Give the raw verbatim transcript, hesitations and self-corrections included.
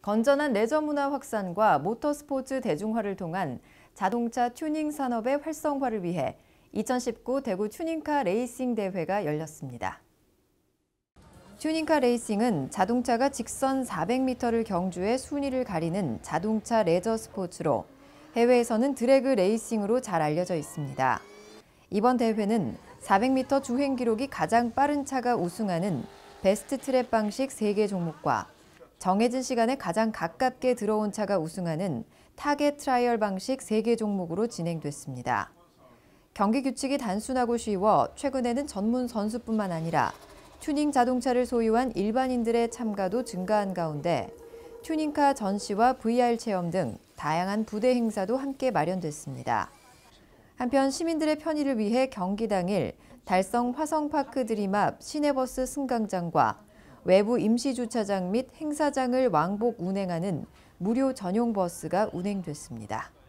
건전한 레저 문화 확산과 모터스포츠 대중화를 통한 자동차 튜닝 산업의 활성화를 위해 이천십구 대구 튜닝카 레이싱 대회가 열렸습니다. 튜닝카 레이싱은 자동차가 직선 사백 미터를 경주해 순위를 가리는 자동차 레저 스포츠로 해외에서는 드래그 레이싱으로 잘 알려져 있습니다. 이번 대회는 사백 미터 주행 기록이 가장 빠른 차가 우승하는 베스트 트랩 방식 세 개 종목과 정해진 시간에 가장 가깝게 들어온 차가 우승하는 타겟 트라이얼 방식 세 개 종목으로 진행됐습니다. 경기 규칙이 단순하고 쉬워 최근에는 전문 선수뿐만 아니라 튜닝 자동차를 소유한 일반인들의 참가도 증가한 가운데 튜닝카 전시와 브이알 체험 등 다양한 부대 행사도 함께 마련됐습니다. 한편 시민들의 편의를 위해 경기 당일 달성 화성파크 드림 앞 시내버스 승강장과 외부 임시주차장 및 행사장을 왕복 운행하는 무료 전용 버스가 운행됐습니다.